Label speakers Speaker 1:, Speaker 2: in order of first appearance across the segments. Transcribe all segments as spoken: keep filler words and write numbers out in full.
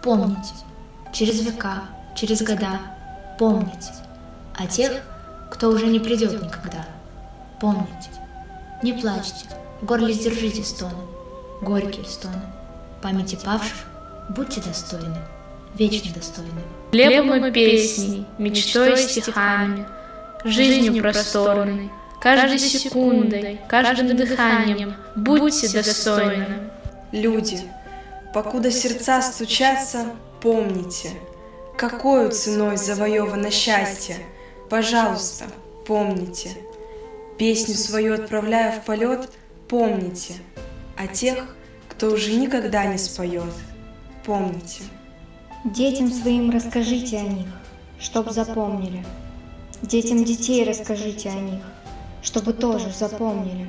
Speaker 1: Помните, через века, через года, помните о тех, кто уже не придет никогда. Помните, не плачьте, в горле сдержите стоны, горькие стоны. Памяти павших будьте достойны, вечно достойны.
Speaker 2: Хлебом и песней, мечтой и стихами, жизнью просторной, каждой секундой, каждым дыханием будьте достойны.
Speaker 3: Люди, покуда сердца стучатся, помните, какою ценой завоевано счастье. Пожалуйста, помните. Песню свою отправляя в полет, помните о тех, кто уже никогда не споет. Помните.
Speaker 4: Детям своим расскажите о них, чтоб запомнили. Детям детей расскажите о них, чтобы тоже запомнили.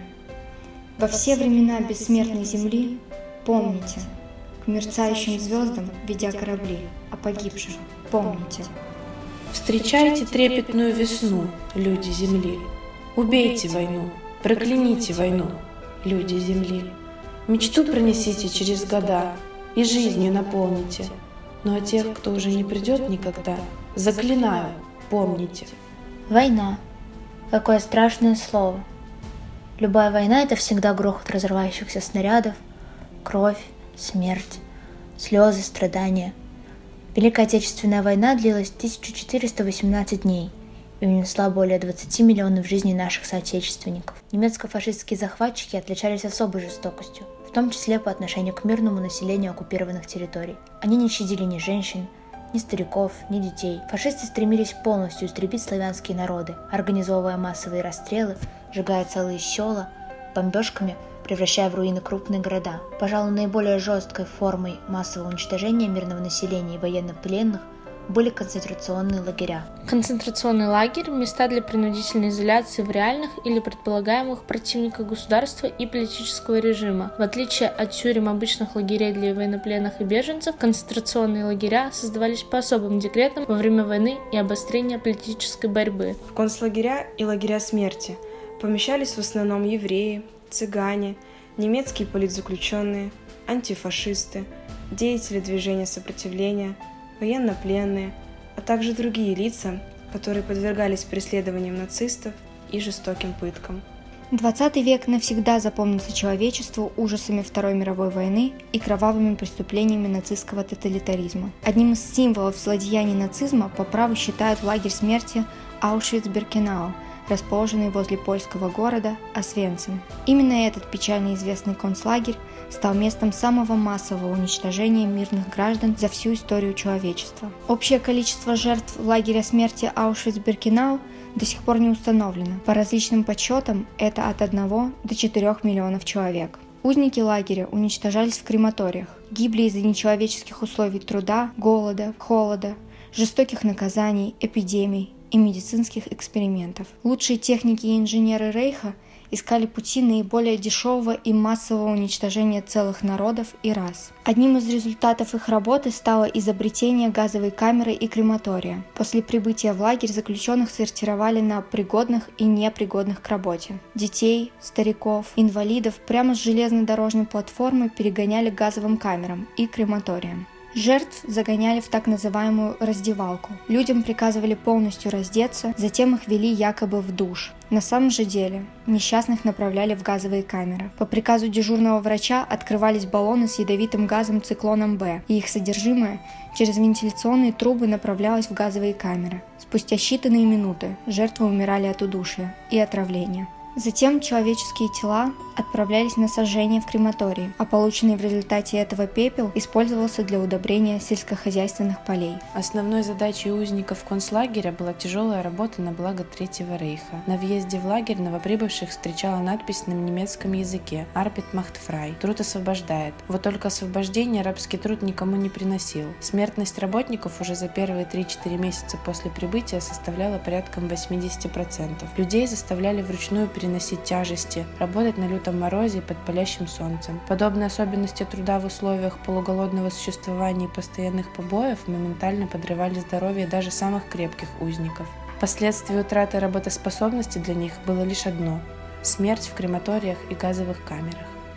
Speaker 4: Во все времена бессмертной земли помните, к мерцающим звездам ведя корабли, о погибших помните.
Speaker 5: Встречайте трепетную весну, люди земли. Убейте войну, прокляните войну, люди земли. Мечту пронесите через года и жизнью наполните. Но о тех, кто уже не придет никогда, заклинаю, помните.
Speaker 1: Война. Какое страшное слово. Любая война — это всегда грохот разрывающихся снарядов, кровь, смерть, слезы, страдания. Великая Отечественная война длилась тысячу четыреста восемнадцать дней и унесла более двадцати миллионов жизней наших соотечественников. Немецко-фашистские захватчики отличались особой жестокостью, в том числе по отношению к мирному населению оккупированных территорий. Они не щадили ни женщин, ни стариков, ни детей. Фашисты стремились полностью истребить славянские народы, организовывая массовые расстрелы, сжигая целые села, бомбежками превращая в руины крупные города. Пожалуй, наиболее жесткой формой массового уничтожения мирного населения и военнопленных были концентрационные лагеря.
Speaker 2: Концентрационный лагерь – места для принудительной изоляции в реальных или предполагаемых противниках государства и политического режима. В отличие от тюрем обычных лагерей для военнопленных и беженцев, концентрационные лагеря создавались по особым декретам во время войны и обострения политической борьбы.
Speaker 3: В концлагеря и лагеря смерти помещались в основном евреи, цыгане, немецкие политзаключенные, антифашисты, деятели движения сопротивления, военнопленные, а также другие лица, которые подвергались преследованиям нацистов и жестоким пыткам.
Speaker 4: двадцатый век навсегда запомнится человечеству ужасами Второй мировой войны и кровавыми преступлениями нацистского тоталитаризма. Одним из символов злодеяний нацизма по праву считают лагерь смерти Аушвиц-Биркенау, расположенный возле польского города Освенцим. Именно этот печально известный концлагерь стал местом самого массового уничтожения мирных граждан за всю историю человечества. Общее количество жертв лагеря смерти Аушвиц-Биркенау до сих пор не установлено. По различным подсчетам, это от одного до четырёх миллионов человек. Узники лагеря уничтожались в крематориях, гибли из-за нечеловеческих условий труда, голода, холода, жестоких наказаний, эпидемий и медицинских экспериментов. Лучшие техники и инженеры Рейха искали пути наиболее дешевого и массового уничтожения целых народов и рас. Одним из результатов их работы стало изобретение газовой камеры и крематория. После прибытия в лагерь заключенных сортировали на пригодных и непригодных к работе. Детей, стариков, инвалидов прямо с железнодорожной платформы перегоняли к газовым камерам и крематориям. Жертв загоняли в так называемую раздевалку. Людям приказывали полностью раздеться, затем их вели якобы в душ. На самом же деле несчастных направляли в газовые камеры. По приказу дежурного врача открывались баллоны с ядовитым газом циклоном Б, и их содержимое через вентиляционные трубы направлялось в газовые камеры. Спустя считанные минуты жертвы умирали от удушья и отравления. Затем человеческие тела отправлялись на сожжение в крематории, а полученный в результате этого пепел использовался для удобрения сельскохозяйственных полей.
Speaker 5: Основной задачей узников концлагеря была тяжелая работа на благо Третьего рейха. На въезде в лагерь новоприбывших встречала надпись на немецком языке «Arbeit macht frei» – «Труд освобождает». Вот только освобождение рабский труд никому не приносил. Смертность работников уже за первые три-четыре месяца после прибытия составляла порядком восемьдесят процентов. Людей заставляли вручную переносить тяжести, работать на лютом морозе и под палящим солнцем. Подобные особенности труда в условиях полуголодного существования и постоянных побоев моментально подрывали здоровье даже самых крепких узников. Последствием утраты работоспособности для них было лишь одно – смерть в крематориях и газовых камерах.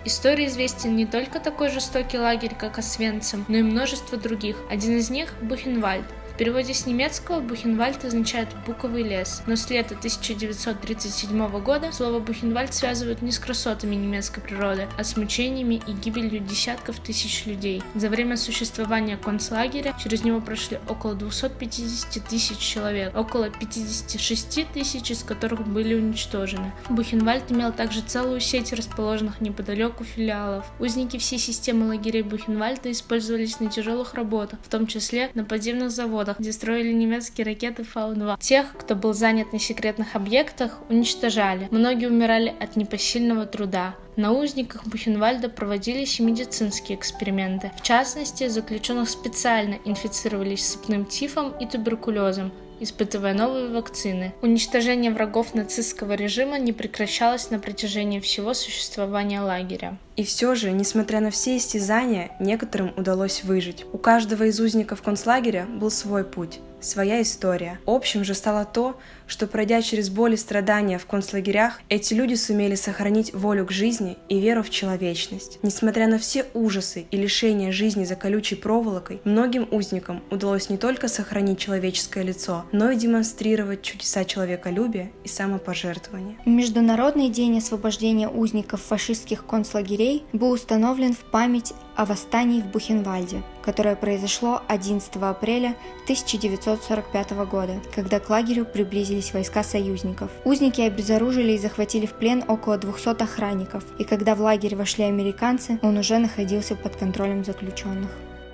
Speaker 2: Истории известен не только такой жестокий лагерь, как Освенцим, но и множество других. Один из них – Бухенвальд. В переводе с немецкого Бухенвальд означает «буковый лес», но с лета тысяча девятьсот тридцать седьмого года слово Бухенвальд связывают не с красотами немецкой природы, а с мучениями и гибелью десятков тысяч людей. За время существования концлагеря через него прошли около двухсот пятидесяти тысяч человек, около пятидесяти шести тысяч из которых были уничтожены. Бухенвальд имел также целую сеть расположенных неподалеку филиалов. Узники всей системы лагерей Бухенвальда использовались на тяжелых работах, в том числе на подземных заводах, где строили немецкие ракеты Фау два. Тех, кто был занят на секретных объектах, уничтожали. Многие умирали от непосильного труда. На узниках Бухенвальда проводились и медицинские эксперименты. В частности, заключенных специально инфицировались сыпным тифом и туберкулезом, испытывая новые вакцины. Уничтожение врагов нацистского режима не прекращалось на протяжении всего существования лагеря.
Speaker 3: И все же, несмотря на все истязания, некоторым удалось выжить. У каждого из узников концлагеря был свой путь, своя история. Общим же стало то, что, пройдя через боль и страдания в концлагерях, эти люди сумели сохранить волю к жизни и веру в человечность. Несмотря на все ужасы и лишения жизни за колючей проволокой, многим узникам удалось не только сохранить человеческое лицо, но и демонстрировать чудеса человеколюбия и самопожертвования.
Speaker 4: Международный день освобождения узников фашистских концлагерей был установлен в память о восстании в Бухенвальде, которое произошло одиннадцатого апреля тысяча девятьсот сорок пятого года, когда к лагерю приблизились войска союзников. Узники обезоружили и захватили в плен около двухсот охранников, и когда в лагерь вошли американцы, он уже находился под контролем заключенных.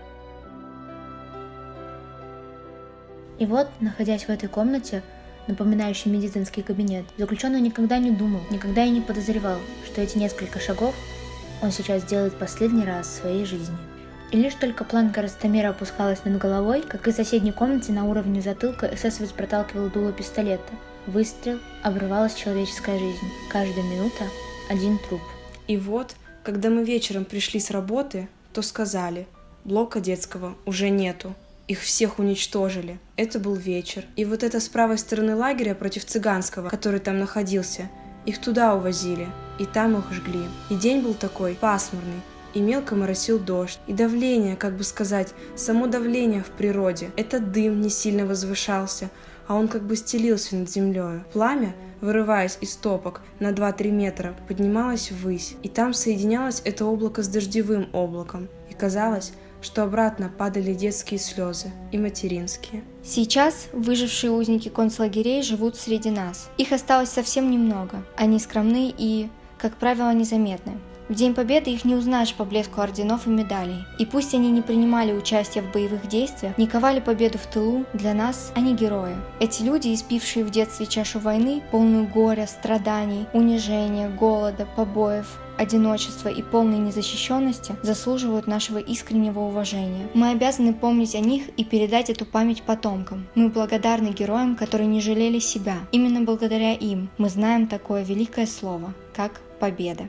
Speaker 1: И вот, находясь в этой комнате, напоминающей медицинский кабинет, заключенный никогда не думал, никогда и не подозревал, что эти несколько шагов он сейчас делает последний раз в своей жизни. И лишь только планка ростомера опускалась над головой, как из соседней комнаты на уровне затылка эсэсовец проталкивал дуло пистолета. Выстрел, обрывалась человеческая жизнь. Каждая минута – один труп.
Speaker 3: И вот, когда мы вечером пришли с работы, то сказали: блока детского уже нету. Их всех уничтожили. Это был вечер. И вот это с правой стороны лагеря против цыганского, который там находился, их туда увозили, и там их жгли. И день был такой пасмурный, и мелко моросил дождь. И давление, как бы сказать, само давление в природе. Этот дым не сильно возвышался, а он как бы стелился над землей. Пламя, вырываясь из топок на два-три метра, поднималось ввысь, и там соединялось это облако с дождевым облаком. И казалось, что обратно падали детские слезы и материнские.
Speaker 4: Сейчас выжившие узники концлагерей живут среди нас. Их осталось совсем немного. Они скромны и, как правило, незаметны. В День Победы их не узнаешь по блеску орденов и медалей. И пусть они не принимали участия в боевых действиях, не ковали победу в тылу, для нас они герои. Эти люди, испившие в детстве чашу войны, полную горя, страданий, унижения, голода, побоев, одиночества и полной незащищенности, заслуживают нашего искреннего уважения. Мы обязаны помнить о них и передать эту память потомкам. Мы благодарны героям, которые не жалели себя. Именно благодаря им мы знаем такое великое слово, как победа.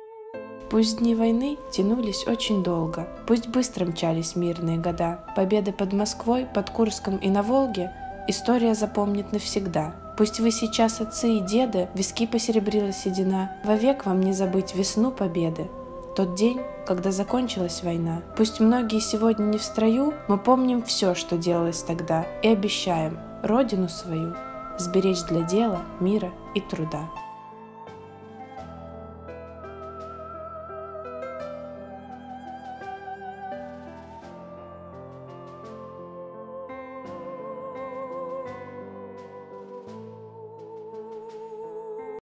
Speaker 5: Пусть дни войны тянулись очень долго, пусть быстро мчались мирные года, победы под Москвой, под Курском и на Волге история запомнит навсегда. Пусть вы сейчас отцы и деды, виски посеребрила седина, вовек вам не забыть весну победы. Тот день, когда закончилась война. Пусть многие сегодня не в строю, мы помним все, что делалось тогда, и обещаем родину свою сберечь для дела, мира и труда.